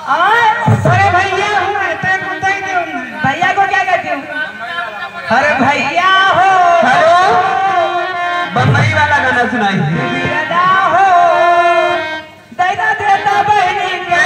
अरे भैया भैया को क्या कहती हूँ? अरे भैया हो। हेलो, बम्बई वाला गाना सुनाई हो दैना देता बहनी के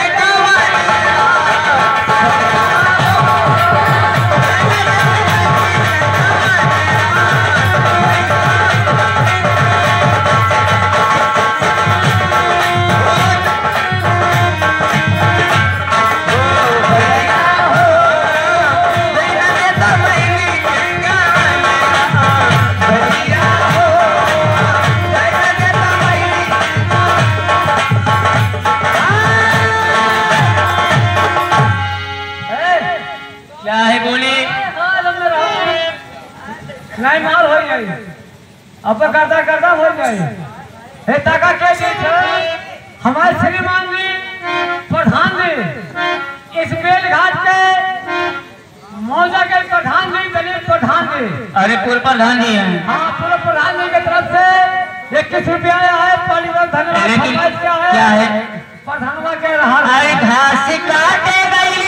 नहीं माल हो जाए अब करता करता हो जाए हे ताका के हमारे श्रीमान जी प्रधान जी इस बेल घाट के मौजा के प्रधान जी दलित प्रधान जी। अरे पूर्व प्रधान जी हैं। हाँ पूर्व प्रधान जी की तरफ से 21 रुपया है। धन्यवाद। क्या है प्रधानवा के रहा अरे घास काटे गई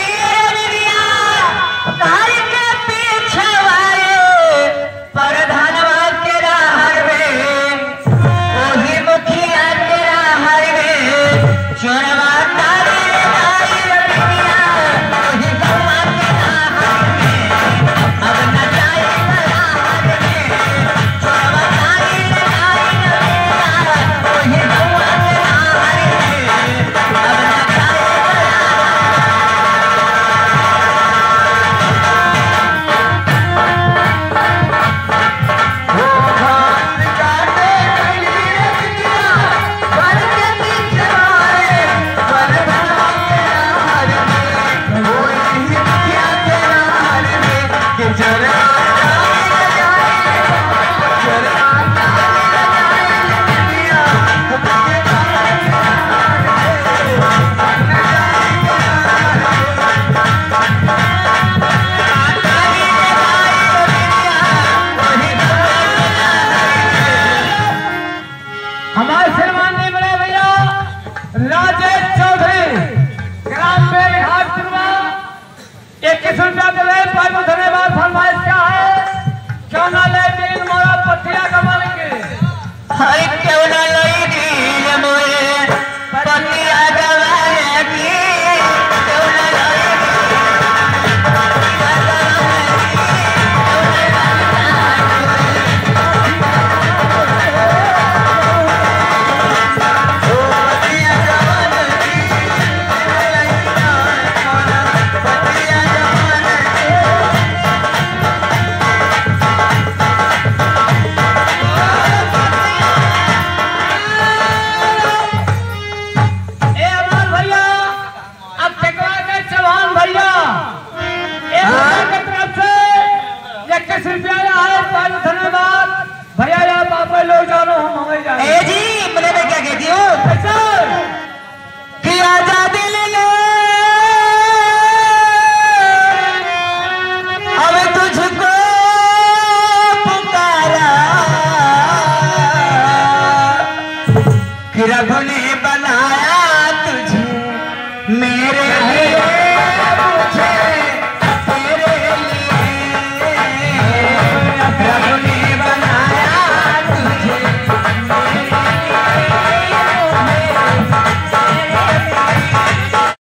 प्रधानवा के राहर में वही मुखिया के राहर में चोरवा तारे वही गवा के राहर में अब न जाए राहर में चोरवा तारे वही गवा के राहर में अब न जाए हमारे श्रीमान जी बड़े भैया राजेश चौधरी ग्राम बेल घाट 21 रुपया दे धन्यवाद। फरमाइश क्या है? क्यों ना ले दिन मोरा पथिया कमल के हर क्यों ना लई दिन मोरे पतिया गवाए की क्यों ना लई धन्यवाद भैया। आप लोग जानो हम हमें जाए।